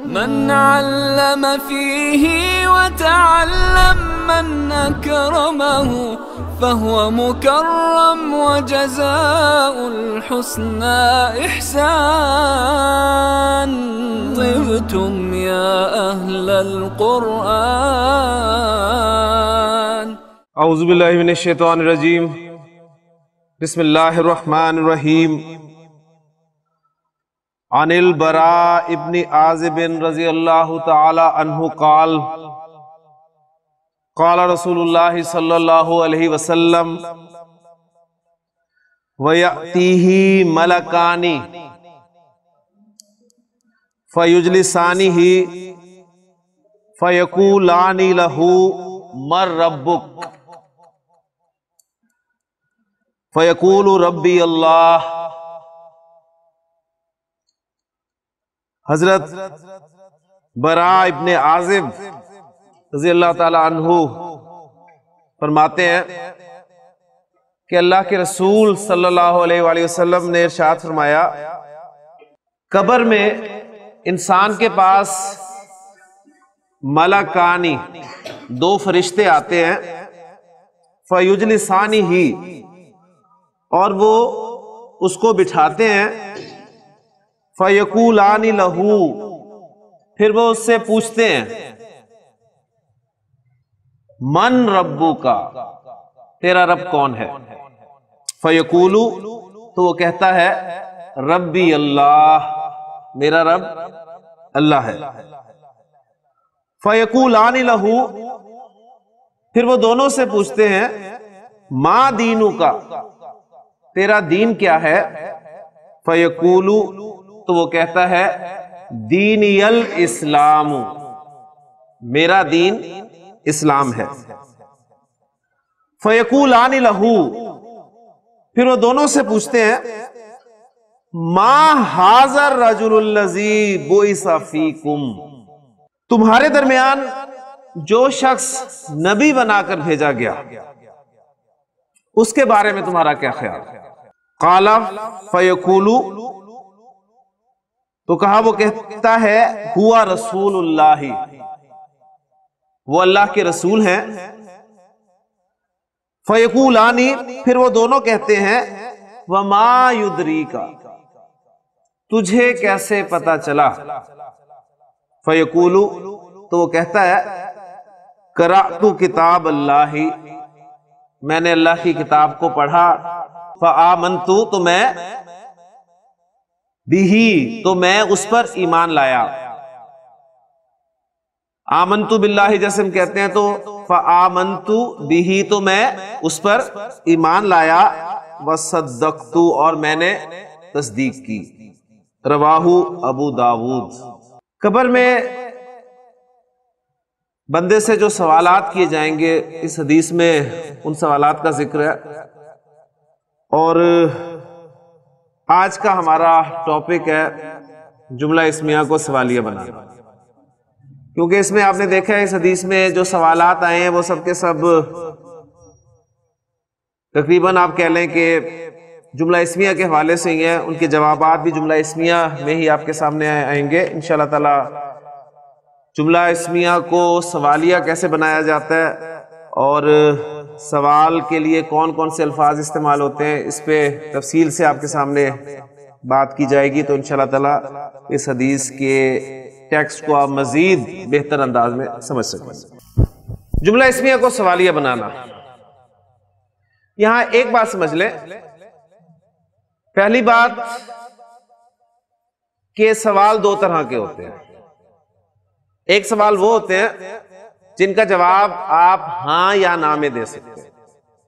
من علم فيه وتعلم من أكرمه فهو مكرم وجزاء الحسنى إحسان. طبتم يا أهل القرآن. أعوذ بالله من الشيطان الرجيم. بسم الله الرحمن الرحيم. عن البراء ابن عازب رضي الله تعالى عنه قال قال رسول الله صلى الله عليه وسلم ويأتيه ملكان فيجلسانه فيقولان له من ربك فيقول ربي अल्लाह. हजरत बरा इब्ने आजिब रज़ी अल्लाह ताला अन्हु फरमाते हैं कि अल्लाह के रसूल सल्लल्लाहु अलैहि वसल्लम ने इरशाद फरमाया, कब्र में इंसान के पास मलकानी दो फरिश्ते आते हैं, फयुजलिसानी ही, और वो उसको बिठाते हैं, फयकूलानी लहू, फिर वो उससे पूछते हैं मन रब्बू का, तेरा रब कौन है? फयकूलू, तो वो कहता है रब्बी अल्लाह, मेरा रब अल्लाह है। फयकूलानी लहू, फिर वो दोनों से पूछते हैं मा दीनू का, तेरा दीन क्या है? फयकूलू, तो वो कहता है दीनियल इस्लाम, मेरा दीन इस्लाम है। फयकूलानी लहू, फिर वो दोनों से पूछते हैं मा हाजर रजुलुल्लज़ी बुइसा फीकुम, तुम्हारे दरमियान जो शख्स नबी बनाकर भेजा गया उसके बारे में तुम्हारा क्या ख्याल? काला फयकूलू, तो कहा, वो कहता है हुआ रसूलुल्लाही, वो अल्लाह के रसूल हैं। फयकूलानी, फिर वो दोनों कहते हैं वमा युद्री का, तुझे कैसे पता चला? फयकूलू, तो वो कहता है करातु किताब अल्लाही, मैंने अल्लाह की किताब को पढ़ा, फ़आमनतु, तो मैं बिही, तो मैं उस पर ईमान लाया। आमनतु बिल्लाही जैसे हम कहते हैं, तो फ़आमनतु बिही, तो मैं उस पर ईमान लाया। वसद्दक़तु, और मैंने तस्दीक की। रवाहु अबू दाऊद। कब्र में बंदे से जो सवालात किए जाएंगे, इस हदीस में उन सवालात का जिक्र है। और आज का हमारा टॉपिक है जुमला इस्मिया को सवालिया बनाना, क्योंकि इसमें आपने देखा है इस हदीस में जो सवालात आए हैं वो सब के सब तकरीबन आप कह लें कि जुमला इस्मिया के हवाले से ही हैं। उनके जवाबात भी जुमला इस्मिया में ही आपके सामने आएंगे इंशाअल्लाह ताला। जुमला इस्मिया को सवालिया कैसे बनाया जाता है और सवाल के लिए कौन कौन से अल्फाज इस्तेमाल होते हैं, इस पे तफसील से आपके सामने बात की जाएगी, तो इंशाअल्लाह ताला इस हदीस के टेक्स्ट को आप मजीद बेहतर अंदाज में समझ सकें। जुमला इस्मिया को सवालिया बनाना, यहां एक बात समझ लें। पहली बात कि सवाल दो तरह के होते हैं। एक सवाल वो होते हैं जिनका जवाब आप हां या ना में दे सकते हैं।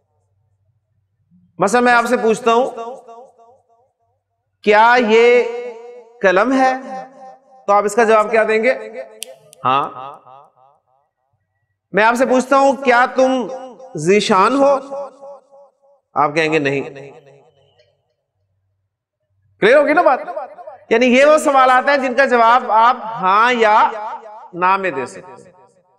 मसलन मैं आपसे पूछता हूं क्या ये कलम है, तो आप इसका जवाब क्या देंगे? हां। मैं आपसे पूछता हूं क्या तुम ज़ीशान हो, आप कहेंगे नहीं। क्लियर होगी ना बात? यानी ये वो सवाल आते हैं जिनका जवाब आप हां या ना में दे सकते हैं।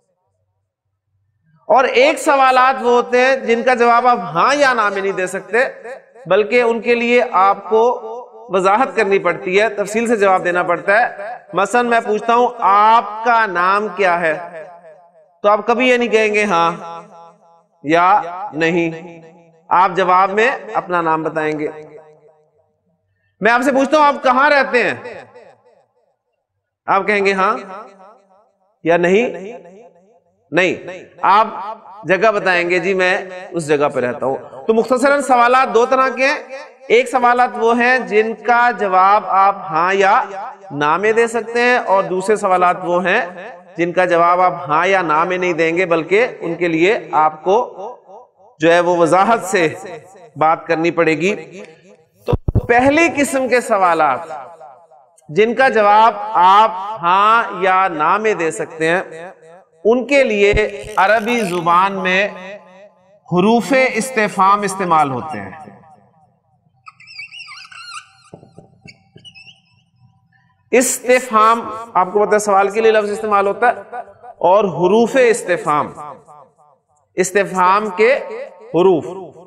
और एक सवालात वो होते हैं जिनका जवाब आप हां या ना में नहीं दे सकते, बल्कि उनके लिए आपको वजाहत करनी पड़ती है, तफसील से जवाब देना पड़ता है। मसलन मैं पूछता हूं आपका नाम क्या है, तो आप कभी ये नहीं कहेंगे हाँ या नहीं, आप जवाब में अपना नाम बताएंगे। मैं आपसे पूछता हूं आप कहां रहते हैं, आप कहेंगे हाँ या नहीं, नहीं, आप जगह बताएंगे, जी मैं उस जगह पर रहता हूं। तो मुख्तसरन सवालात दो तरह के हैं। एक सवालात वो हैं जिनका जवाब आप हाँ या ना में दे सकते हैं, और दूसरे सवालात वो हैं जिनका जवाब आप हाँ या ना में नहीं देंगे, बल्कि उनके लिए आपको जो है वो वजाहत से बात करनी पड़ेगी। तो पहली किस्म के सवालात जिनका जवाब आप हाँ या ना में दे सकते हैं, उनके लिए अरबी जुबान में हुरूफे इस्तेफाम इस्तेमाल होते हैं। इस्तेफाम आपको पता है सवाल के लिए लफ्ज इस्तेमाल होता है, और हुरूफे इस्तेफाम, इस्तेफाम के हुरूफ,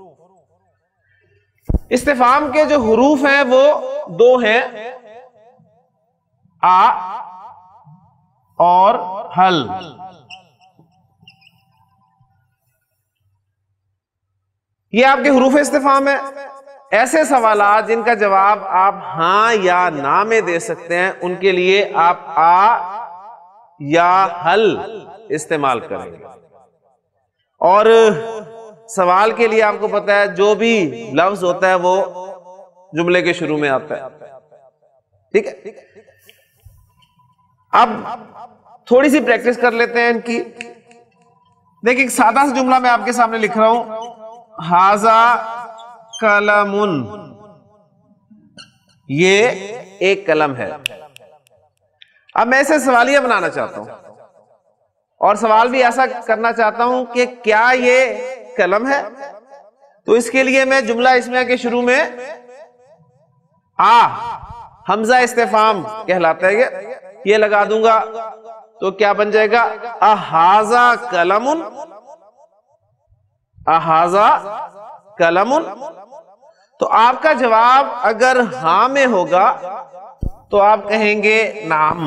इस्तेफाम के जो हुरूफ हैं वो दो हैं, आ और हल। ये आपके हुरूफ इस्तेफाम है। ऐसे सवालात जिनका जवाब आप हाँ या ना में दे सकते हैं, उनके लिए आप आ या हल इस्तेमाल करेंगे। और सवाल के लिए आपको पता है जो भी लफ्ज होता है वो जुमले के शुरू में आता है, ठीक है। अब थोड़ी सी प्रैक्टिस कर लेते हैं इनकी। देखिए एक सादा सा जुमला मैं आपके सामने लिख रहा हूं, हाजा कलमुन, ये एक कलम है। अब मैं इसे सवालिया बनाना चाहता हूं, और सवाल भी ऐसा करना चाहता हूं कि क्या ये कलम है। तो इसके लिए मैं जुमला इसमिया के शुरू में आ, हमजा इस्तेफाम कहलाता है, ये लगा दूंगा, तो क्या बन जाएगा, अहाजा कलमुन, अहाजा कलमुन। तो आपका जवाब अगर हां में होगा तो आप कहेंगे नाम,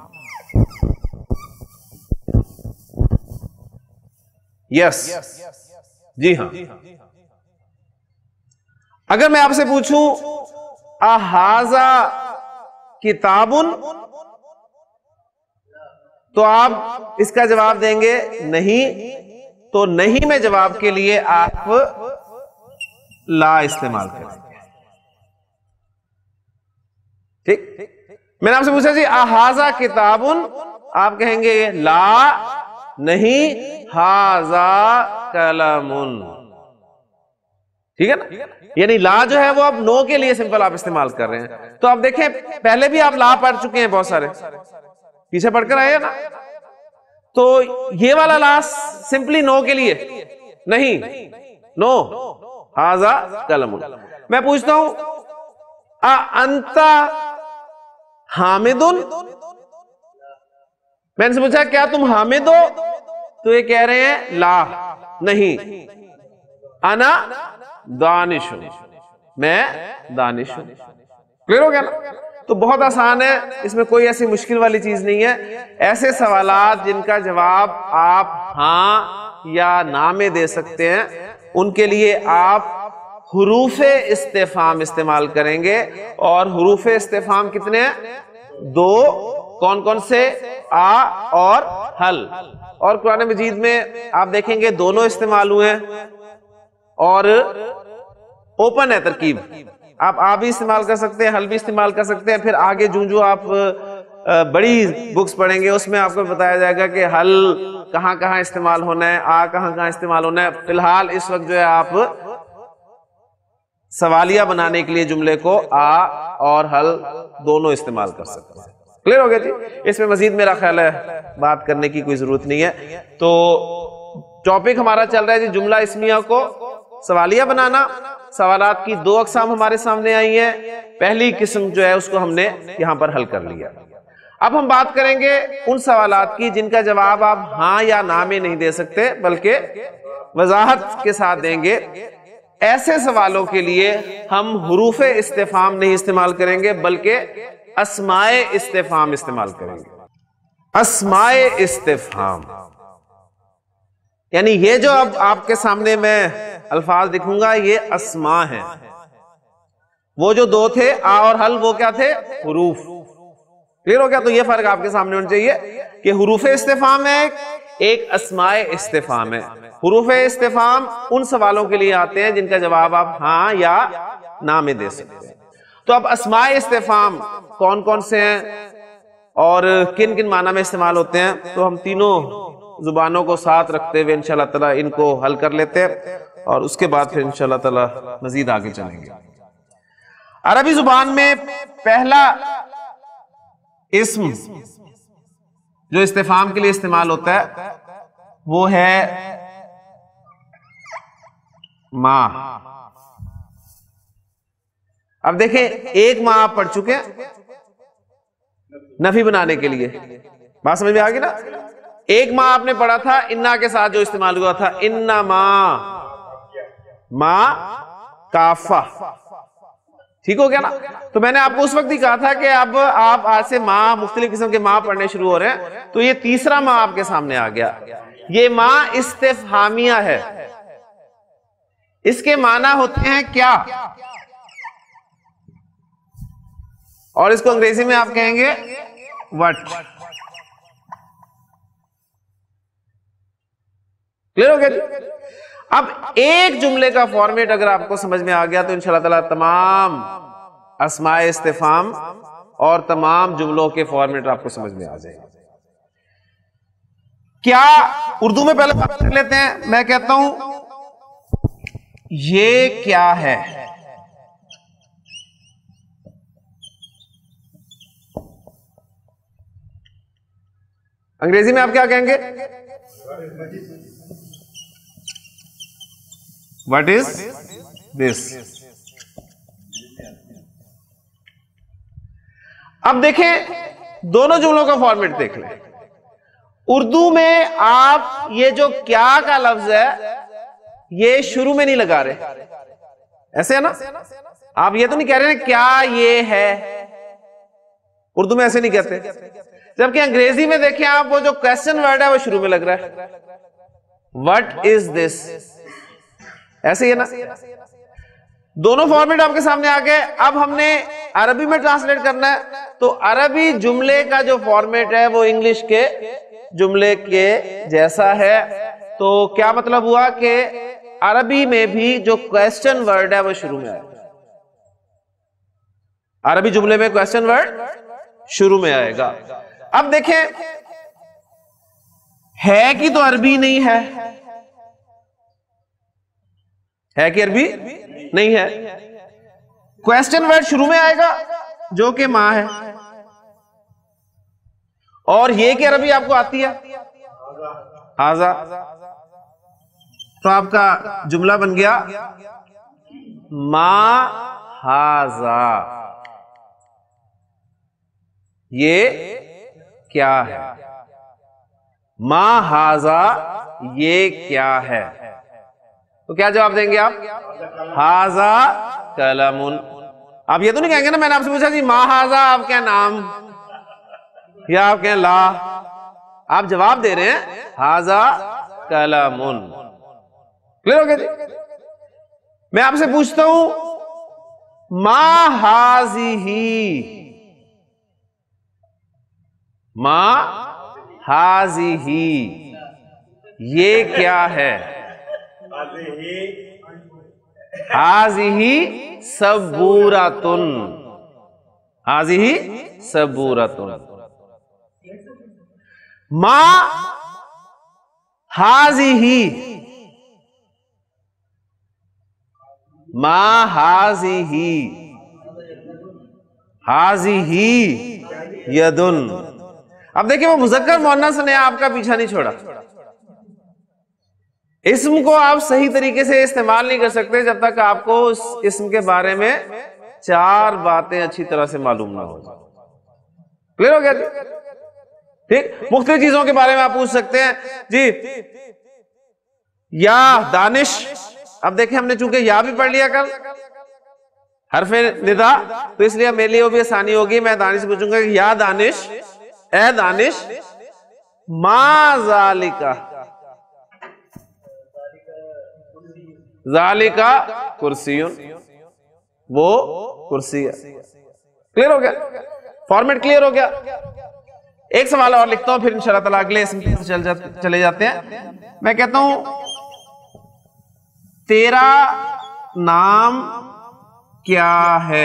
यस, जी हां। अगर मैं आपसे पूछूं अहाजा किताबुन, तो आप इसका जवाब देंगे नहीं। तो नहीं में जवाब के लिए आप ला इस्तेमाल करेंगे, ठीक। मैंने आपसे पूछा जी अहाजा किताबुन, आप कहेंगे ला नहीं, हाजा कलमुन, ठीक है ना। यानी ला जो है वो अब नो के लिए सिंपल आप इस्तेमाल कर रहे हैं। तो आप देखें पहले भी आप ला पढ़ चुके हैं, बहुत सारे पीछे पढ़कर आए ना। तो ये वाला ला सिंपली नो के लिए नहीं, नो, हाजा कलमुन। मैं पूछता हूं अंता हामिदुन, मैंने से पूछा क्या तुम हामिद हो, तो ये कह रहे हैं ला नहीं, अना दानिश, मैं दानिश हूं। क्लियर हो गया ना। तो बहुत आसान है, इसमें कोई ऐसी मुश्किल वाली चीज नहीं है। ऐसे सवालात जिनका जवाब आप हां या ना में दे सकते हैं, उनके लिए आप हुरूफे इस्तेफाम इस्तेमाल करेंगे। और हुरूफे इस्तेफाम कितने हैं, दो। कौन कौन से, आ और हल। और कुरान मजीद में आप देखेंगे दोनों इस्तेमाल हुए हैं, और ओपन है तरकीब, आप आ भी इस्तेमाल कर सकते हैं, हल भी इस्तेमाल कर सकते हैं। फिर आगे जो आप बड़ी बुक्स पढ़ेंगे उसमें आपको बताया जाएगा कि हल कहां कहां इस्तेमाल होना है, आ कहां कहां इस्तेमाल होना है। फिलहाल इस वक्त जो है आप सवालिया बनाने के लिए जुमले को आ और हल दोनों इस्तेमाल कर सकते हैं। क्लियर हो गया जी। इसमें मजीद मेरा ख्याल है बात करने की कोई जरूरत नहीं है। तो टॉपिक हमारा चल रहा है जी जुमला इस्मिया को सवालिया बनाना। सवालात की दो अकसाम हमारे सामने आई हैं। पहली किस्म जो है उसको हमने यहां पर हल कर लिया। अब हम बात करेंगे उन सवालात की जिनका जवाब आप हाँ या ना में नहीं दे सकते, बल्कि वजाहत के साथ देंगे ऐसे सवालों के लिए हम हुरूफ इस्तिफाम नहीं इस्तेमाल करेंगे, बल्कि अस्माए इस्तिफाम इस्तेमाल करेंगे। अस्माए इस्तिफाम यानी ये जो अब आपके सामने मैं अल्फाज दिखूंगा, ये अस्मा है। वो जो दो थे आ और हल, वो क्या थे? हुरूफ। क्लियर हो गया? तो ये फर्क आपके सामने होना चाहिए कि हुरूफ इस्तिफाम है, एक अस्माए इस्तिफाम है। हुरूफ इस्तिफाम उन सवालों के लिए आते हैं जिनका जवाब आप हाँ या ना में दे सकते हैं। तो अब अस्माए इस्तिफाम कौन कौन से हैं और किन किन माना में इस्तेमाल होते हैं, तो हम तीनों जुबानों को साथ रखते हुए इंशाअल्लाह ताला इनको हल कर लेते हैं और उसके बाद फिर इंशाअल्लाह ताला मजीद आगे चलेंगे। अरबी जुबान में पहला इस्म जो इस्तिफाम के लिए इस्तेमाल होता है वो है माँ। अब देखें, एक माँ आप पढ़ चुके हैं नफी बनाने के लिए, बात समझ में आ गई ना? एक माँ आपने पढ़ा था इन्ना के साथ जो इस्तेमाल हुआ था, इन्ना माँ काफा। ठीक हो गया ना? तो मैंने आपको उस वक्त ही कहा था कि अब आप आज से माँ, मुख्तलिफ किस्म के माँ पढ़ने शुरू हो रहे हैं, तो ये तीसरा माँ आपके सामने आ गया। ये माँ इस्तिफहामिया है। इसके माना होते हैं क्या, और इसको अंग्रेजी में आप कहेंगे व्हाट। क्लियर हो गया जी? अब एक जुमले का फॉर्मेट अगर आपको समझ में आ गया तो इंशाअल्लाह ताला तमाम अस्माए इस्तिफाम और तमाम जुमलों के फॉर्मेट आपको समझ में आ जाएगा। क्या उर्दू में पहले बात कर लेते हैं। मैं कहता हूं ये क्या है, अंग्रेजी में आप क्या कहेंगे? What is this. अब देखें, दोनों जुमलों का फॉर्मेट देख लें। उर्दू में आप ये जो क्या का लफ्ज है ये शुरू में नहीं लगा रहे, ऐसे है ना? आप ये तो नहीं कह रहे ना क्या ये है, उर्दू में ऐसे नहीं कहते। जबकि अंग्रेजी में देखें आप, वो जो क्वेश्चन वर्ड है वो शुरू में लग रहा है, व्हाट इज दिस, ऐसे ही है ना? दोनों फॉर्मेट आपके सामने आ गए। अब हमने अरबी में ट्रांसलेट करना है, तो अरबी जुमले का जो फॉर्मेट है वो इंग्लिश के जुमले के जैसा है। तो क्या मतलब हुआ कि अरबी में भी जो क्वेश्चन वर्ड है वो शुरू में आए। अरबी जुमले में क्वेश्चन वर्ड शुरू में आएगा। अब देखें, है कि तो अरबी नहीं है, है कि अरबी नहीं है। क्वेश्चन वर्ड शुरू में आएगा जो कि मां है, और ये कि अरबी आपको आती है हाजा, तो आपका जुमला बन गया मा हाजा, ये क्या है। मा हाजा, ये क्या है। तो क्या जवाब देंगे आप? हाजा कलमुन। आप ये तो नहीं कहेंगे ना, मैंने आपसे पूछा जी मा हाजा, आप क्या नाम, या आप क्या ला, आप जवाब दे रहे हैं हाजा कलमुन। क्लियर हो गया जी? मैं आपसे पूछता हूं मा हाजिही, मा हाजिही, ये क्या है। हाजिही सबूरतुन, हाजिही सबूरतुन। मा हाजिही, मा हाजिही, हाजिही यदुन। अब देखिए, वो मुज़क्कर मुअन्नस ने आपका पीछा नहीं छोड़ा। इस्म को आप सही तरीके से इस्तेमाल नहीं कर सकते जब तक आपको उस इस्म के बारे में चार बातें अच्छी तरह से मालूम ना हो जाए। क्लियर हो गया जी? ठीक, मुख्तलिफ चीजों के बारे में आप पूछ सकते हैं जी, या दानिश, अब देखें, हमने चूंकि या भी पढ़ लिया कल हरफे निदा, तो इसलिए मेरे लिए वो भी आसानी होगी। मैं दानिश से पूछूंगा कि या दानिश, ए दानिश, मा जालिका, जालिका कुर्सियुन, वो कुर्सी है। क्लियर हो गया? फॉर्मेट क्लियर हो गया? एक सवाल और लिखता हूं, फिर इंशाल्लाह ताला अगले इसमें चले जाते हैं। मैं कहता हूं, तेरा नाम क्या है?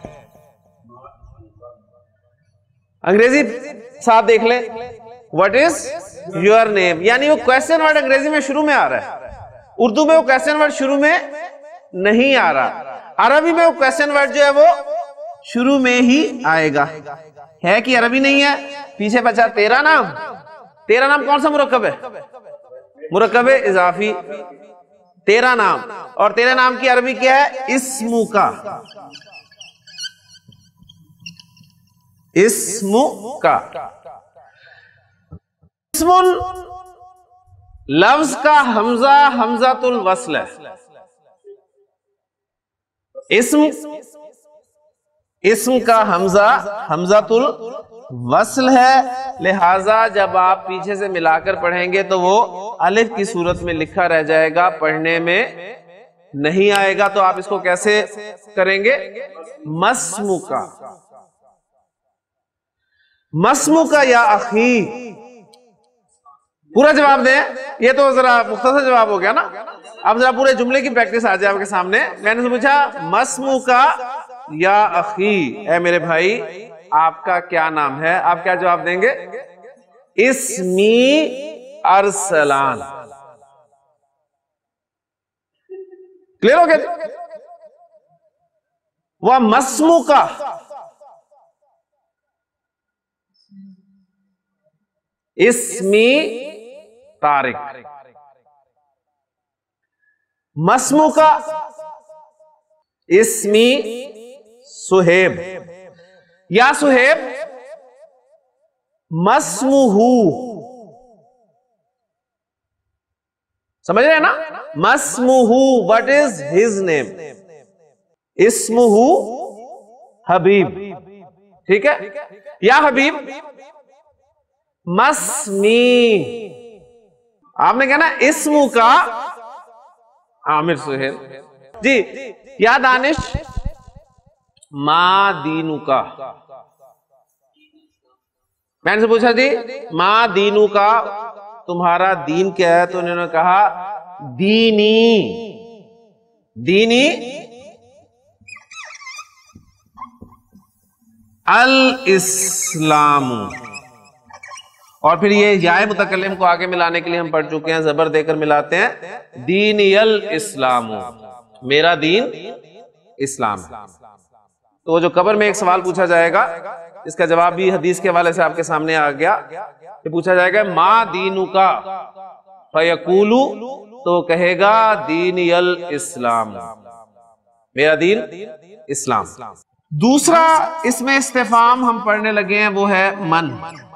अंग्रेजी साथ देख ले, व्हाट इज योर नेम, यानी वो क्वेश्चन वर्ड अंग्रेजी में शुरू में आ रहा है, उर्दू में वो क्वेश्चन वर्ड शुरू में नहीं आ रहा, अरबी में वो क्वेश्चन वर्ड जो है वो शुरू में ही आएगा। है कि अरबी नहीं है? पीछे बचा तेरा नाम। तेरा नाम कौन सा मुरक्कब है? मुरक्कब इजाफी, तेरा नाम। और तेरे नाम की अरबी क्या है? इस्मु का, इस्मु का। इस्मुल लफ्ज का हमजा हमजातुल वस्ल है। इस्म का हमजा हमजातुल वस्ल है, लिहाजा जब आप पीछे से मिलाकर पढ़ेंगे तो वो अलिफ की सूरत में लिखा रह जाएगा, पढ़ने में नहीं आएगा। तो आप इसको कैसे करेंगे? मस्मुका, मस्मुका या अखी। पूरा जवाब दें, ये तो जरा मुख्तसर जवाब हो गया ना। अब जरा पूरे जुमले की प्रैक्टिस आ जाए आपके सामने। मैंने पूछा मस्मुका या अखी, ऐ मेरे भाई आपका क्या नाम है? आप क्या जवाब देंगे? इस्मी अरसलान। क्लियर हो गया? वह मस्मुका, इस्मी तारिक, मस्मुका इस्मी सुहेब, या सुहेब मस्मुहू। समझ रहे हैं ना? मस्मुहू, व्हाट इज हिज नेम? इस्मुहू हबीब। ठीक है? या हबीब मस्मी। आपने कहा ना इस्मु का आमिर सोहेल जी। या दानिश मा दीनु का। मैंने से पूछा जी मा दीनु का, तुम्हारा दीन क्या है? तो उन्होंने कहा दीनी, दीनी अल इस्लामु। और फिर ये याए मुतकल्लिम को आगे मिलाने के लिए हम पढ़ चुके हैं, जबर देकर मिलाते हैं, दीनियल इस्लामु, मेरा दीन इस्लाम है। तो वो जो कब्र में एक सवाल पूछा जाएगा, इसका जवाब भी हदीस के हवाले से आपके सामने आ गया। ये पूछा जाएगा मा दीनु का, फयकूलु, तो कहेगा दीनियल इस्लाम, मेरा दीन इस्लाम। दूसरा इसमें इस्तिफाम हम पढ़ने लगे हैं, वो है मन।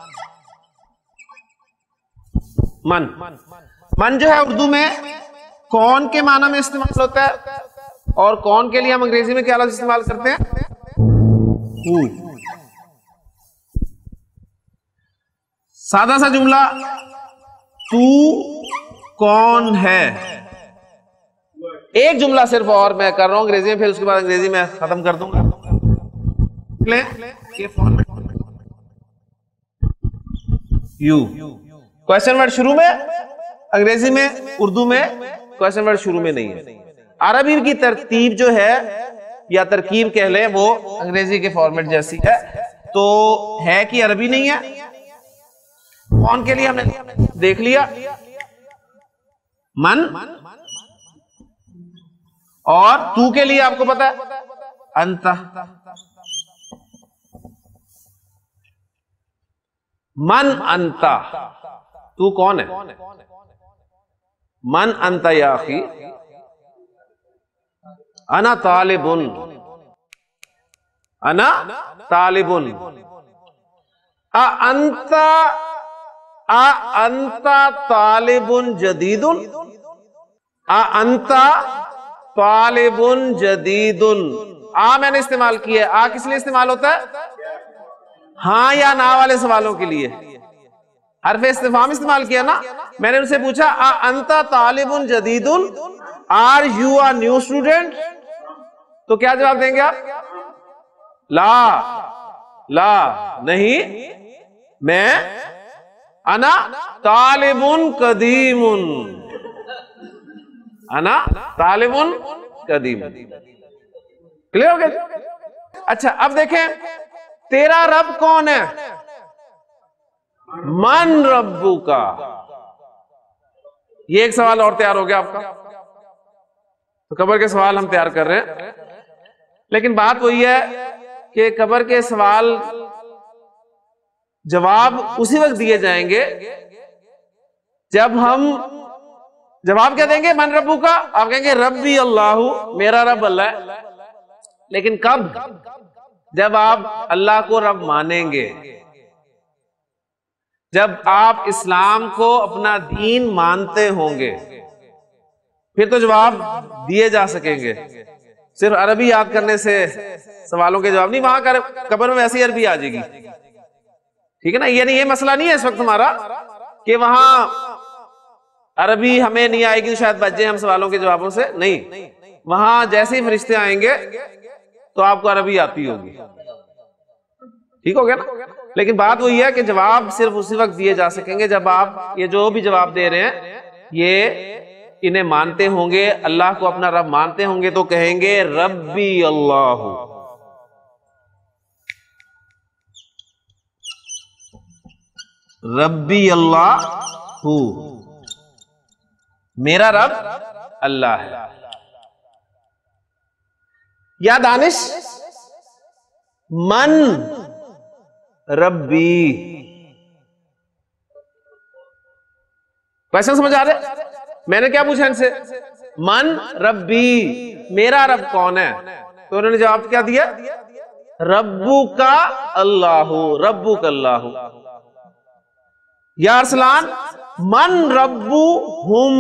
मन, मन जो है उर्दू में कौन के माना में इस्तेमाल होता है, और कौन के लिए हम अंग्रेजी में क्या लफ्ज़ इस्तेमाल करते हैं? हु। सादा सा जुमला, तू कौन है। एक जुमला सिर्फ और मैं कर रहा हूं अंग्रेजी में, फिर उसके बाद अंग्रेजी में खत्म कर दूंगा। यू, क्वेश्चन वर्ड शुरू में, अंग्रेजी में उर्दू में क्वेश्चन वर्ड शुरू में नहीं है। अरबी की तरतीब जो है या तरकीब कह लें, वो अंग्रेजी के फॉर्मेट जैसी है। तो है कि अरबी नहीं है। कौन के लिए हमने देख लिया, मन, और तू के लिए आपको पता है अंता। मन अंता, तू कौन है? मन अंता या अखी, अना तालिबुन, अना तालिबुन। अंता तालिबुन जदीदुन, आ अंता तालिबुन जदीदुन। आ मैंने इस्तेमाल किया। आ किस लिए इस्तेमाल होता है? हाँ या ना वाले सवालों के लिए। हरफ इस्तिफाम इस्तेमाल किया ना। मैंने उनसे पूछा आ अंता तालिबुन जदीदुन, are you are new student? तो क्या जवाब देंगे आप? ला, ला नहीं, मैं अना तालिबुन कदीमुन, अना तालिबुन कदीमुन। क्लियर हो गया? अच्छा अब देखें, तेरा रब कौन है? मन रब्बू का। ये एक सवाल और तैयार हो गया आपका। तो कब्र के सवाल हम तैयार कर रहे हैं, लेकिन बात वही है कि कब्र के सवाल जवाब उसी वक्त दिए जाएंगे जब हम जवाब क्या देंगे मन रब्बू का। आप कहेंगे रब्बी अल्लाहु, मेरा रब अल्लाह है। लेकिन कब? जब आप अल्लाह को रब मानेंगे, जब आप इस्लाम को अपना दीन मानते होंगे, फिर तो जवाब दिए जा सकेंगे। सिर्फ अरबी याद करने से सवालों के जवाब नहीं, वहां कब्र में वैसी अरबी आ जाएगी। ठीक है ना? ये नहीं, ये मसला नहीं है इस वक्त हमारा कि वहां अरबी हमें नहीं आएगी तो शायद बच जाए हम सवालों के जवाबों से। नहीं, वहां जैसे ही फरिश्ते आएंगे तो आपको अरबी आती होगी। ठीक हो गया ना? लेकिन बात वही है कि जवाब सिर्फ उसी वक्त दिए जा सकेंगे जब आप ये जो भी जवाब दे रहे हैं ये इन्हें मानते होंगे, अल्लाह को अपना रब मानते होंगे, तो कहेंगे रब्बी अल्लाह, रब्बी अल्लाह, मेरा रब अल्लाह है। या दानिश मन रब्बी। क्वेश्चन समझ आ रहे? मैंने क्या पूछा इनसे? मन रब्बी, मेरा रब कौन है? तो उन्होंने जवाब क्या दिया? रब्बू का अल्लाहु, रब्बू का अल्लाहु। या अरसलान मन रब्बू हुम,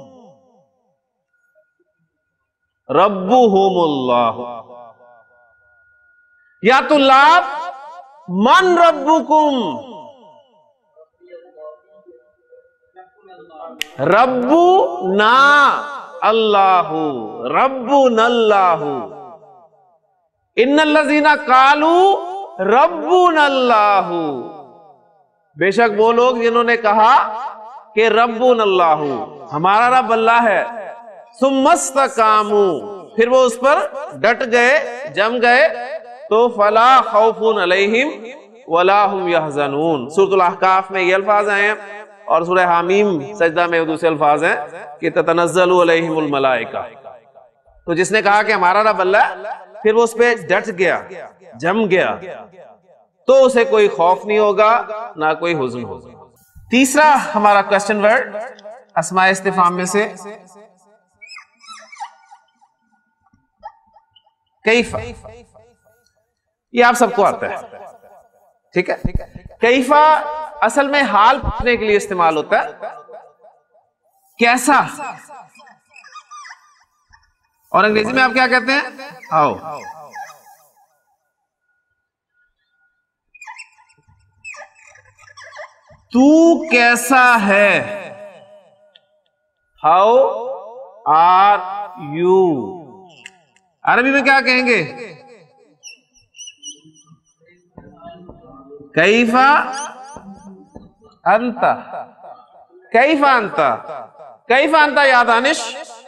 रब्बू हुम अल्लाह। या तुल्लाब मन रब्बुकुम, रब्बू ना अल्लाहु, रब्बू नल्लाहु। इन्नल्लज़ीना कालू रब्बू नल्लाहु, बेशक वो लोग जिन्होंने कहा कि रब्बू नल्लाहु, हमारा रब अल्लाह है। सुम्मस्तकामू, फिर वो उस पर डट गए, जम गए, तो फला खौफुन अलैहिम वला हुम यहज़नून। सूरह अहकाफ में ये अल्फाज आए हैं और सूरह हामीम सजदा में दूसरे अल्फाज हैं कि ततनज़्ज़लु अलैहिमुल मलाइका। तो जिसने कहा कि हमारा रब अल्लाह, फिर वो उस पर डट गया, जम गया, तो उसे कोई खौफ नहीं होगा, ना कोई हुज़्न होगा। तीसरा हमारा क्वेश्चन वर्ड अस्माए इस्तिफाम में से कैफा। ये आप सबको आता है, ठीक है? कैफा असल में हाल पूछने के लिए इस्तेमाल होता है, कैसा। और अंग्रेजी में आप क्या कहते हैं? हाउ। तू कैसा है? How are you. अरबी में क्या कहेंगे? कैफा अंता, कैफा अंता, कैफा अंता। या दानिश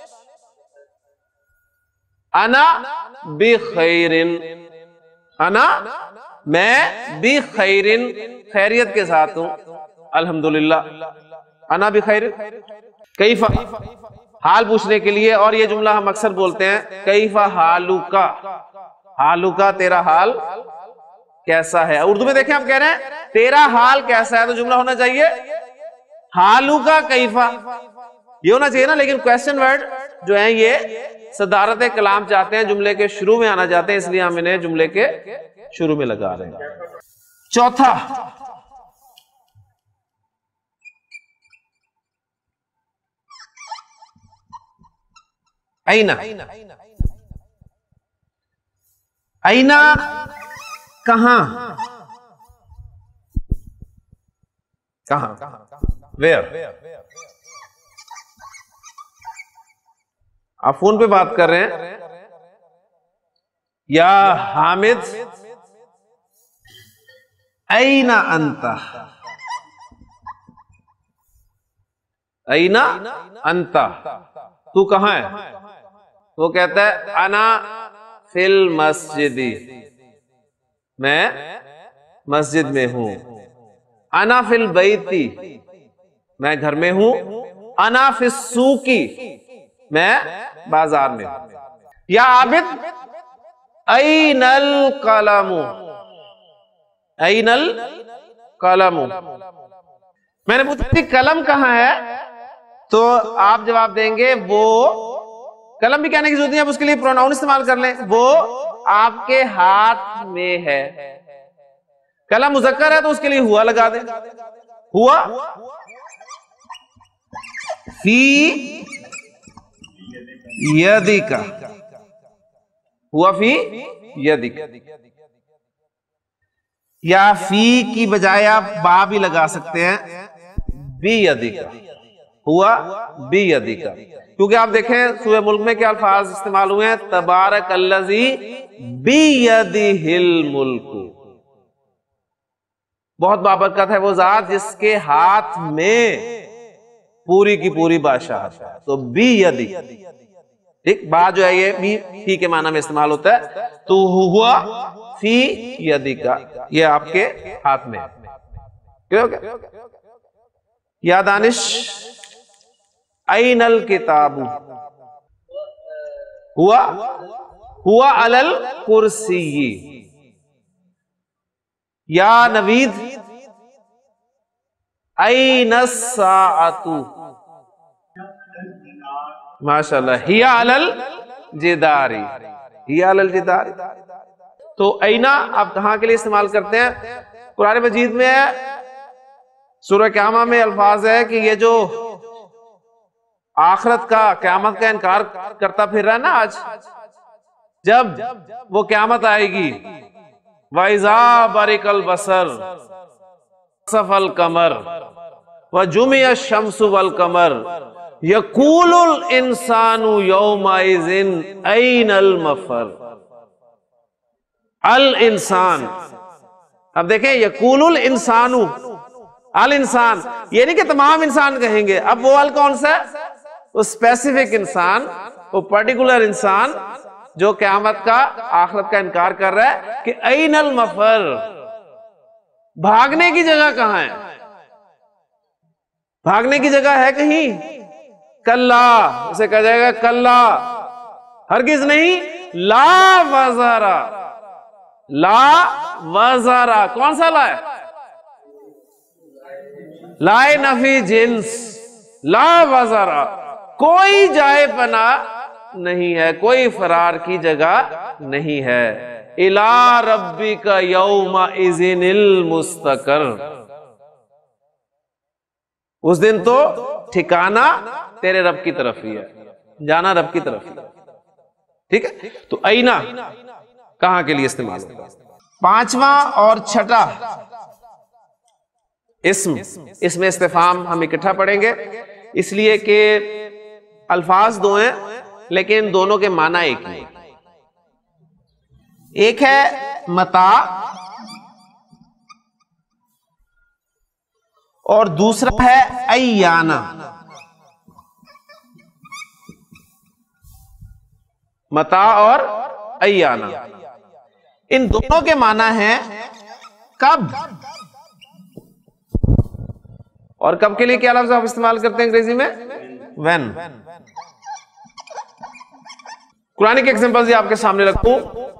अना बिखैरिन, अना मैं बिखैरिन, खैरियत के साथ हूं, अल्हम्दुलिल्लाह। अना बिखैरिन। कैफा हाल पूछने के लिए, और ये जुमला हम अक्सर बोलते हैं, कैफा हालुका, हालुका तेरा हाल कैसा है। उर्दू में देखें, आप कह रहे हैं तेरा हाल कैसा है, तो जुमला होना चाहिए हालुका कैफा, ये होना चाहिए ना। लेकिन क्वेश्चन वर्ड जो है ये सदारत कलाम चाहते हैं, जुमले के शुरू में आना चाहते हैं, इसलिए हम इन्हें जुमले के शुरू में लगा रहे हैं। चौथा, ऐना, ऐना कहां, कहां, वेयर। आप फोन पे बात कर रहे हैं, या हामिद ऐना अंता, ऐना अंता, तू कहां है? वो कहता है अना फिल मस्जिदी, मैं मस्जिद में हूं। अना फिल बैती, मैं घर में हूं। अना फिस सूकी, मैं बाजार में हूं। या आबिद ऐनल कलमु, ऐनल कलमु, मैंने पूछा कलम कहां है, तो आप जवाब देंगे वो, कलम भी कहने की जरूरत नहीं है, उसके लिए प्रोनाउन इस्तेमाल कर लें, वो आपके हाथ में है। कलम मुज़क्कर है तो उसके लिए हुआ लगा दें, हुआ फी यदिका, हुआ फी यदिका। या फी की बजाय आप बा भी लगा सकते हैं, बी यदिका, हुआ बी यदिका। क्योंकि आप देखें सूरह मुल्क में क्या अल्फाज इस्तेमाल हुए हैं, तबारकल्लज़ी बियदिहिल मुल्कु, बहुत बाबरकत है वो जात जिसके हाथ में पूरी की पूरी बादशाहत है। तो बी यदि, ठीक, बा जो है ये बी फी के माना में इस्तेमाल होता है, तो हुआ फी यदि का, ये आपके हाथ में है। क्यों क्या? या दानिश ऐनल किताबु, हुआ अलल कुर्सी। या नवीद ऐनस साअतु, माशाल्लाह, हिया अलल जिदारी, हिया अलल जिदारी। तो ऐना आप कहां के लिए इस्तेमाल करते हैं? कुरान मजीद में सूरह क़यामा में अल्फाज है कि ये जो आखिरत का, क़यामत का इनकार करता फिर रहा है ना, आज जब वो क़यामत आएगी, वइज़ा बरिकल बसर सफल कमर व जुमिया शम्सु वल कमर यकूलुल इंसानु यौमाइज़िन ऐनल मफर। अल इंसान, अब देखें यकूलुल इंसानु, अल इंसान, ये नहीं कि तमाम इंसान कहेंगे, अब वो अल कौन सा है? वो स्पेसिफिक इंसान, वो पर्टिकुलर इंसान जो क़यामत का, आखिरत का इनकार कर रहा है कि ऐनल मफर, भागने की जगह कहां है? भागने की जगह है कहीं? कल्ला, उसे कहा जाएगा कल्ला, हरगिज नहीं, ला वज़रा, ला वज़रा, कौन सा ला है? लाए नफी जिन्स, ला वज़रा, कोई जाए पना नहीं है, कोई फरार की जगह नहीं है। इला रब्बिका यौमा इज़िनिल मुस्तकर, उस दिन तो ठिकाना तेरे रब की तरफ ही है, जाना रब की तरफ ही है। ठीक है, तो ऐना कहां के लिए इस्तेमाल होगा? पांचवा और छठा इसमें इस्तिफाम हम इकट्ठा पढ़ेंगे, इसलिए कि अल्फाज दो हैं लेकिन दोनों के माना एक नहीं। एक है मता और दूसरा है अय्याना। मता और अय्याना, इन दोनों के माना है कब, और कब के लिए क्या लफ्ज़ आप इस्तेमाल करते हैं अंग्रेजी में? व्हेन। कुरानिक एग्जांपल्स आपके सामने रखूं।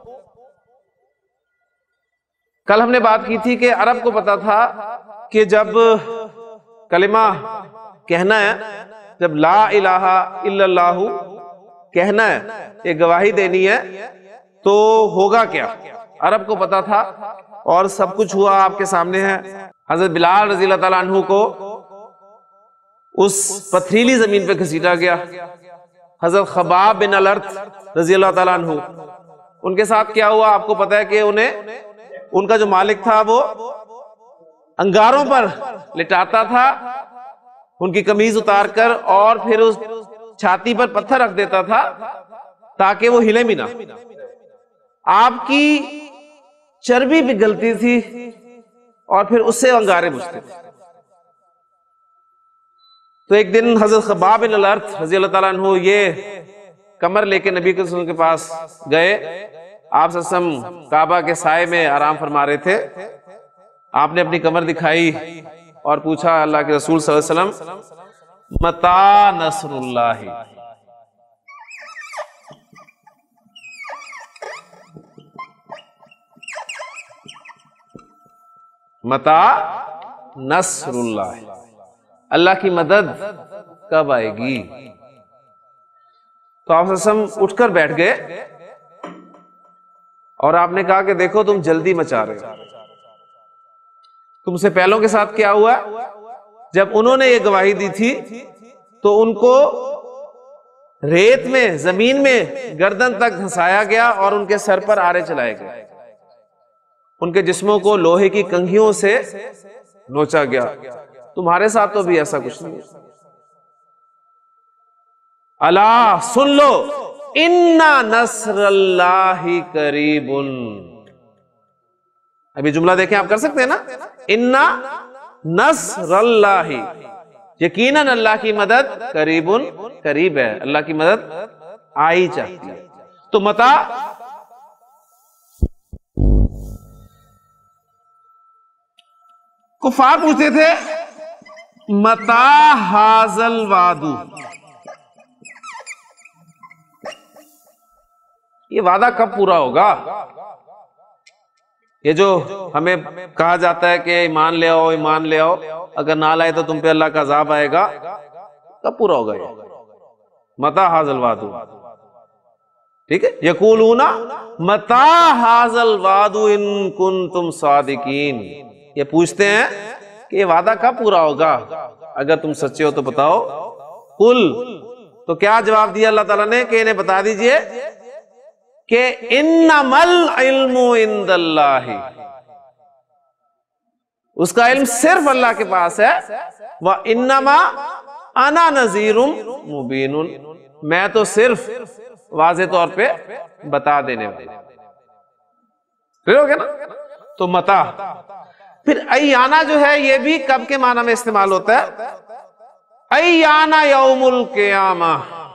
कल हमने बात की थी कि अरब को पता था कि जब कलिमा कहना है, जब ला इलाहा इल्लल्लाहु कहना है, ये गवाही देनी है, तो होगा क्या, अरब को पता था और सब कुछ हुआ आपके सामने है। हजरत बिलाल रज़ी अल्लाह ताला अन्हु को उस पथरीली जमीन पे घसीटा गया, हजरत खबाब बिन अल-अर्थ रजी अल्लाह ताला अन्हु, उनके साथ क्या हुआ आपको पता है कि उन्हें उनका जो मालिक था वो अंगारों पर लिटाता था, उनकी कमीज उतार कर, और फिर उस छाती पर पत्थर रख देता था ताकि वो हिले भी ना। आपकी चर्बी पिघलती थी और फिर उससे अंगारे बुझते थे। तो एक दिन हजरत खबाब बिन अल-अर्थ रजी अल्लाह ताला अन्हु ये कमर लेके नबी के पास गए। आप सल्लम काबा के साए में आराम फरमा रहे थे। आपने अपनी कमर दिखाई और पूछा अल्लाह के रसूल सल्लल्लाहु अलैहि वसल्लम, मता नसरुल्लाहि, मता नसरुल्लाहि, अल्लाह की मदद कब आएगी। तो आप सल्लम उठकर बैठ गए और आपने कहा कि देखो तुम जल्दी मचा रहे हो, तुमसे पहलों के साथ क्या हुआ। जब उन्होंने ये गवाही दी थी तो उनको रेत में, जमीन में गर्दन तक धंसाया गया और उनके सर पर आरे चलाए गए, उनके जिस्मों को लोहे की कंघियों से नोचा गया। तुम्हारे साथ तो भी ऐसा कुछ नहीं है। अला सुन लो, इन्ना नस्रल्लाहि करीबुन। अभी जुमला देखें, आप कर सकते हैं ना, इन्ना नस्रल्लाहि, यकीनन अल्लाह की मदद करीबुन, करीब है, अल्लाह की मदद आई चाहती है। तो मता कुफार पूछते थे, मता हाजल वादू, ये वादा कब पूरा होगा। ये जो हमें कहा जाता है कि ईमान ले आओ, ईमान ले आओ, अगर ना लाए तो तुम पे अल्लाह का अजाब आएगा, कब पूरा होगा ये। मता हाजल वादू, ठीक है। यकूलूना मता हाजल वादू इन कुंतुम सादिकीन, ये पूछते हैं कि ये वादा कब पूरा होगा, अगर तुम सच्चे हो तो बताओ। कुल, तो क्या जवाब दिया अल्लाह ताला ने कि इन्हें बता दीजिए कि इन्नमल इल्मु इंदल्लाहि, उसका इल्म सिर्फ अल्लाह के पास है। व इन्नमा अना नज़ीरुम मुबीनुन, मैं तो सिर्फ वाज़े तौर पे बता देने वाला। क्लियर हो गया ना। तो मता, फिर अय्याना जो है ये भी कब के माना में इस्तेमाल होता है। अय्याना यौमुल क़ियामा,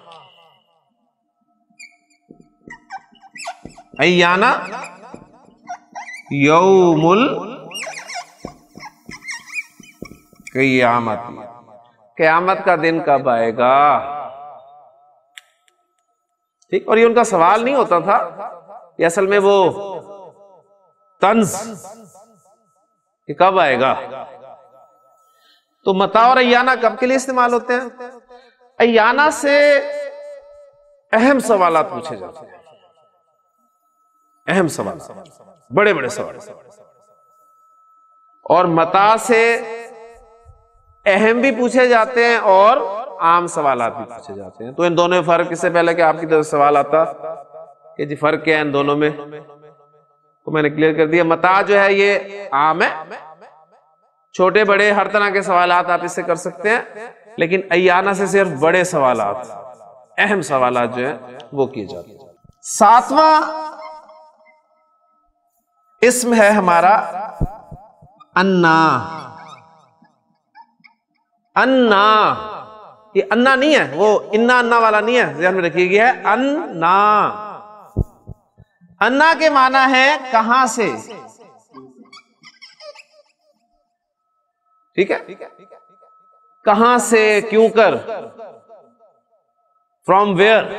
अय्याना यौमुल क़ियामत, क़यामत का दिन कब आएगा। ठीक, और ये उनका सवाल नहीं होता था, ये असल में वो तंज कि कब आएगा। तो मता और अय्याना कब के लिए इस्तेमाल होते हैं। अय्याना से अहम सवालात पूछे जाते हैं, अहम सवाल, बड़े बड़े सवाल, और मता से अहम भी पूछे जाते हैं और आम सवालात भी पूछे जाते हैं। तो इन दोनों में फर्क, इससे पहले कि आपकी तरफ सवाल आता कि जी फर्क क्या है इन दोनों में, तो मैंने क्लियर कर दिया। मता जो है ये आम है, छोटे बड़े हर तरह के सवालात आप इससे कर सकते हैं, लेकिन अय्याना से सिर्फ बड़े सवालात, अहम सवालात जो है वो किए जाते हैं। सातवां इस्म है हमारा अन्ना। अन्ना, ये अन्ना नहीं है, वो इन्ना अन्ना वाला नहीं है, ध्यान में रखिएगा, है अन्ना। अन्ना के माना है कहां से, ठीक है, कहां से, क्यों कर, फ्रॉम वेयर।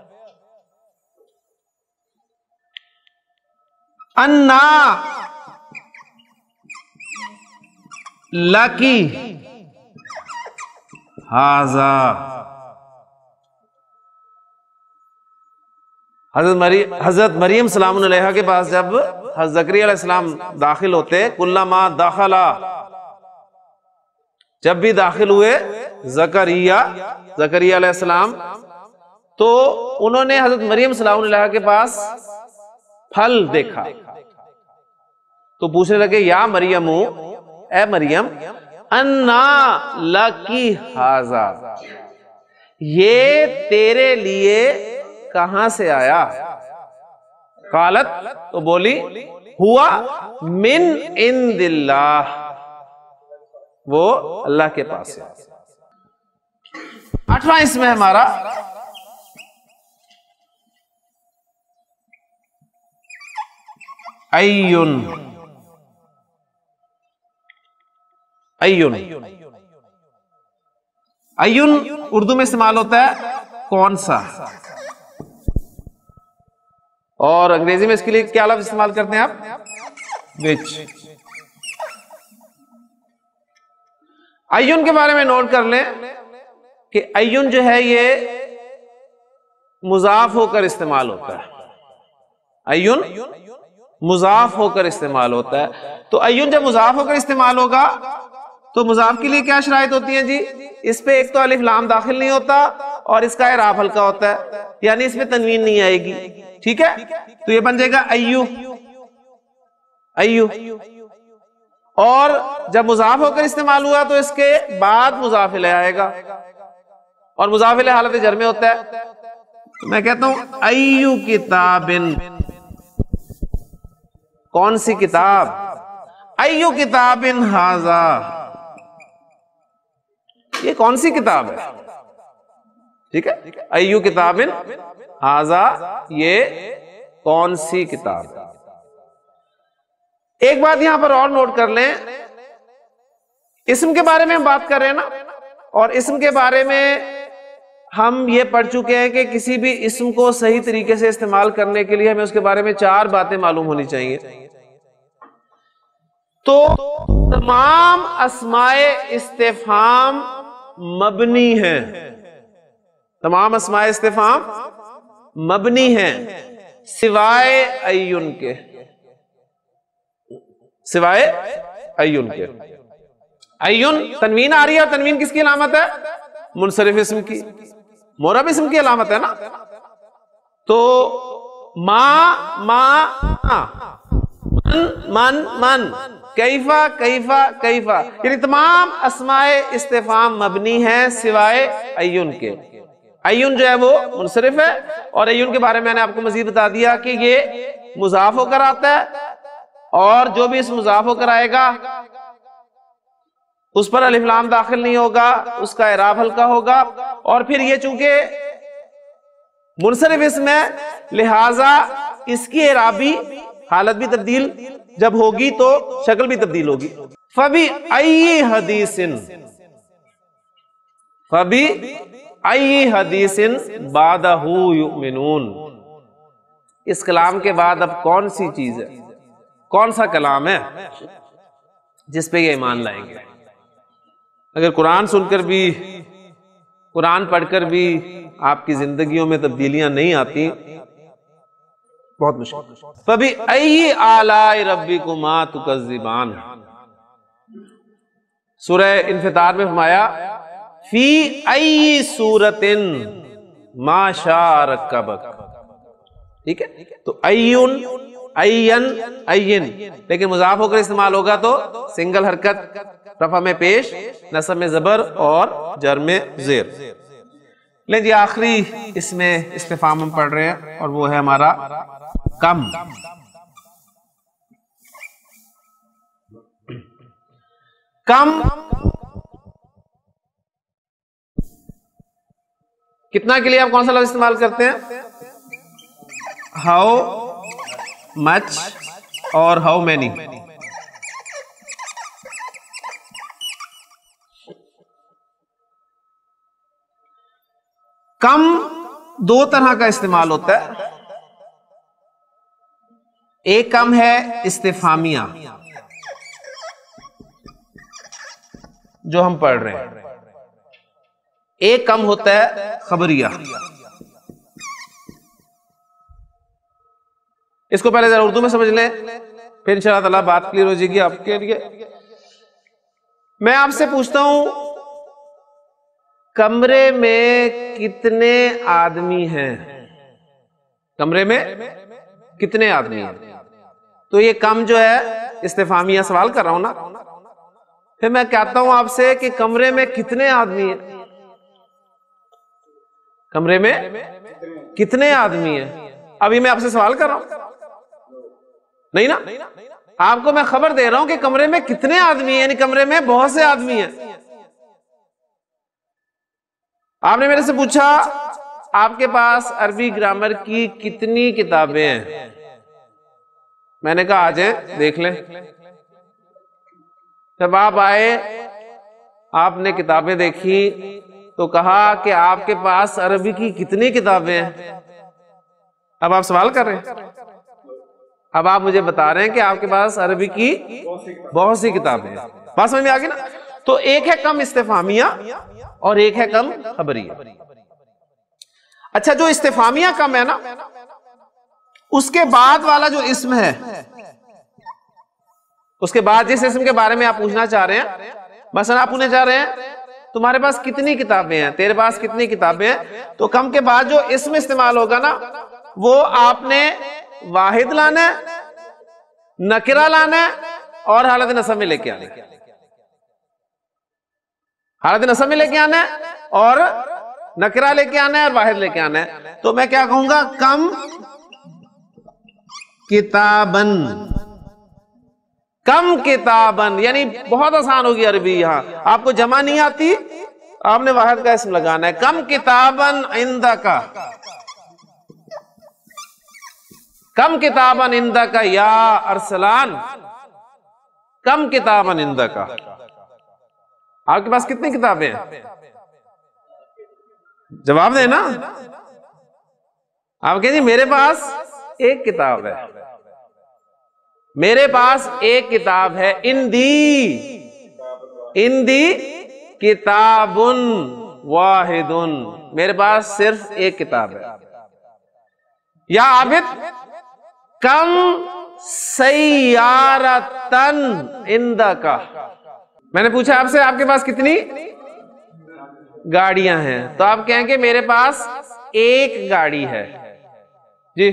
अन्ना लकी हाजा, हजरत मरियम सलाम अलैहा के पास जब हज़रत ज़करिया अलैहिस्सलाम दाखिल होते, कुल्लमा दाखला, जब भी दाखिल हुए ज़करिया अलैहिस्सलाम तो उन्होंने हजरत मरियम सलामुल्लाह के पास फल देखा, तो पूछने लगे या मरियमु, ए मरियम, अन्ना लकी हाजा, ये तेरे लिए कहां से आया? कालत, तो बोली, हुआ मिन इंदिल्लाह, वो अल्लाह के पास से। 8वां इसमें हमारा अय्युन। अय्युन, अय्युन उर्दू में इस्तेमाल होता है कौन सा, और अंग्रेजी में इसके लिए क्या लफ्ज इस्तेमाल करते हैं आप? विच। अय्युन के बारे में नोट कर लें कि अय्युन जो है ये मुजाफ होकर इस्तेमाल होता है। अय्युन मुजाफ होकर इस्तेमाल होता है। तो अय्युन जब मुजाफ होकर इस्तेमाल होगा तो मुजाफ के लिए क्या शराइत होती हैं जी? इस पे एक तो अलिफ लाम दाखिल नहीं होता और इसका इराब हल्का होता है, यानी इसमें तनवीन नहीं आएगी। ठीक है, तो ये बन जाएगा अय्यु, अय्यु। और जब मुजाफ होकर इस्तेमाल हुआ तो इसके बाद मुजाफ इलैह आएगा, और मुजाफ इलैह हालत जर में होता है। तो मैं कहता हूं अय्यु किताबिन, कौन सी किताब? अय्यु किताबिन हाजा, ये कौन सी किताब है? ठीक है, अय्यु किताबिन हाजा, ये कौन सी किताब है? एक बात यहां पर और नोट कर लें, इस्म के बारे में हम बात कर रहे हैं ना, और इस्म के बारे में हम ये पढ़ चुके हैं कि किसी भी इस्म को सही तरीके से इस्तेमाल करने के लिए हमें उसके बारे में 4 बातें मालूम होनी चाहिए। तो तमाम अस्माए इस्तिफाम मबनी हैं, तमाम अस्माए इस्तिफाम मबनी हैं सिवाय अय्युन के, सिवाय अय्युन के। अय्युन तनवीन आ रही है, तनवीन किसकी अलामत है? मुनसरिफ इस्म की, मोरब इस्म की अलामत है ना। तो मा मन मन मन, कैफा कैफा कैफा, यानी तमाम अस्माए इस्तिफाम मबनी हैं सिवाय अय्युन के। अय्युन जो है वो मुनसरिफ है, और अय्युन के बारे में मैंने आपको मजीद बता दिया कि ये मुजाफ होकर आता है, और जो भी इस मुजाफ होकर आएगा उस पर अलिफ लाम दाखिल नहीं होगा, उसका इराब हल्का होगा। और फिर ये चूंकि मुनसरिफ इस्म है, लिहाजा इसकी इराबी हालत भी तब्दील जब होगी तो शक्ल भी तब्दील होगी। फबी अय्यी हदीसिन, फबी अय्यी हदीसिन बादहू युमिनून, इस कलाम के बाद अब कौन सी चीज है, कौन सा कलाम है जिस पे ये ईमान लाएंगे? अगर कुरान सुनकर भी, कुरान पढ़कर भी आपकी जिंदगियों में तब्दीलियां नहीं आती, बहुत मुश्किल। फबी अय्यी आलाए रब्बिकुमा तुकज़्ज़िबान, सूरह इन्फितार में फरमाया फी अय्यी सूरतिन मा शाअ रक्कबक। ठीक है, तो अय्युन, अय्यन, अय्यिन, लेकिन मुजाफ होकर इस्तेमाल होगा तो सिंगल हरकत, रफा में पेश, नसब में जबर और जर में जेर। ले जी आखिरी इसमें इस्तिफाम हम पढ़ रहे हैं, और वो है हमारा कम। कम कितना के लिए आप कौन सा लफ्ज इस्तेमाल करते हैं? हाउ मच और हाउ मैनी। कम 2 तरह का इस्तेमाल होता है। एक कम है इस्तिफामिया जो हम पढ़ रहे हैं, एक कम होता है खबरिया। इसको पहले जरा उर्दू में समझ लें, फिर इंशाअल्लाह ताला बात क्लियर हो जाएगी आपके लिए। मैं आपसे पूछता हूं कमरे में कितने आदमी हैं? कमरे में कितने आदमी हैं? तो ये कम जो है इस्तिफामिया सवाल कर रहा हूं ना। फिर मैं कहता हूं आपसे कि कमरे में कितने आदमी हैं? कमरे में कितने आदमी हैं? अभी मैं आपसे सवाल कर रहा हूं, नहीं ना? आपको मैं खबर दे रहा हूं कि कमरे में कितने आदमी हैं, यानी कमरे में बहुत से आदमी हैं। आपने मेरे से पूछा आपके पास अरबी ग्रामर की कितनी किताबें हैं? मैंने कहा आ जाए देख लें। जब आप आए, आपने किताबें देखी तो कहा कि आपके पास अरबी की कितनी किताबें हैं। अब आप सवाल कर रहे हैं, अब आप मुझे बता रहे हैं कि आपके पास अरबी की बहुत सी किताबें हैं। बात समझ में आ गई ना? तो एक है कम इस्तिफामिया और एक है कम खबरिया। अच्छा, जो इस्तिफामिया कम है ना, उसके बाद वाला जो इस्म है, उसके बाद जिस इस्म के बारे में आप पूछना चाह रहे हैं, मसलन आप पूछना चाह रहे हैं तुम्हारे पास कितनी किताबें हैं, तेरे पास कितनी किताबें हैं, तो कम के बाद जो इस्म इस्तेमाल होगा ना, वो आपने वाहिद लाना है, नकिरा लाना है और हालत नसब में लेके आना है। हालत नसब में लेके आना है और नकिरा लेके आना है और वाहिद लेके आना है। तो मैं क्या कहूंगा? कम किताबन। कम किताबन यानी बहुत आसान होगी अरबी। यहां आपको जमा नहीं आती, आपने वाहिद का इस्म लगाना है। कम किताबन इंदका, कम किताबन इंदका या अरसलान, कम किताबन इंदका। आपके पास कितनी किताबें हैं? जवाब देना। आप कहेंगे मेरे पास एक किताब है, मेरे पास एक किताब है। इंदी किताबुन वाहिदुन, मेरे पास सिर्फ एक किताब है। या आबिद कम सय्यारतन इंदका, मैंने पूछा आपसे आपके पास कितनी गाड़ियां हैं, तो आप कहेंगे मेरे पास एक गाड़ी है जी।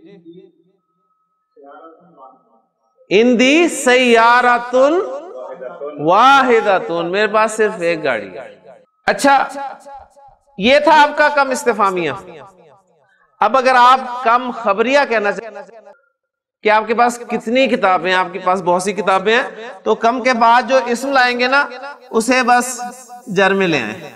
इंदी सय्यारतुन वाहिदतुन, मेरे पास सिर्फ एक गाड़ी है। अच्छा, ये था आपका कम इस्तिफामिया। अब अगर आप कम खबरिया कहना चाहते कि आपके पास कितनी किताबें हैं, आपके पास बहुत सी किताबें हैं, तो कम के बाद जो इस्म लाएंगे ना, उसे बस जर में ले आए।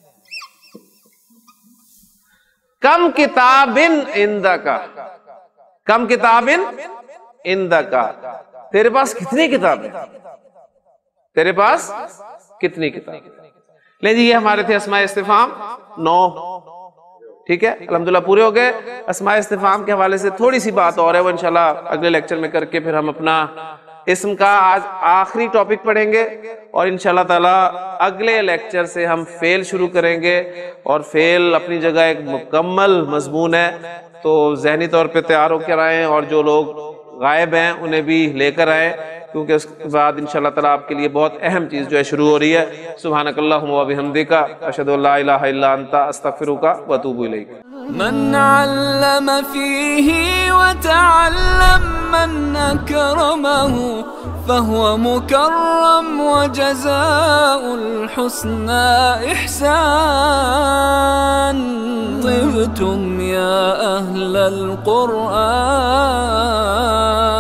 कम किताबिन इंदका, कम किताबिन इंदका, तेरे पास कितनी किताबें, तेरे पास कितनी किताबें। ले जी, ये हमारे थे अस्माए इस्तिफाम 9। ठीक है, अल्हम्दुलिल्लाह पूरे हो गए। अस्माए इस्तिफाम के हवाले से थोड़ी सी बात और है, वो इंशाल्लाह अगले लेक्चर में करके फिर हम अपना इस्म का आज आखिरी टॉपिक पढ़ेंगे और इंशाल्लाह ताला अगले लेक्चर से हम फेल शुरू करेंगे। और फेल अपनी जगह एक मुकम्मल मजमून है, तो जहनी तौर पे तैयार होकर आए और जो लोग गायब हैं उन्हें भी लेकर आए, क्योंकि उसके बाद इंशाल्लाह ताला आपके लिए बहुत अहम चीज़ जो है शुरू हो रही है। सुब्हानकल्लाहुम्मा व बिहम्दिका अशहदु अल्ला इलाहा इल्ला अंता अस्तगफिरुका व अतूबु इलैक। मन अल्लम फीही व तअल्लम मन अकरमहु फहुव मुकर्रम व जज़ाउल हुस्ना इहसान। तिबतुम या अहलल क़ुरआन।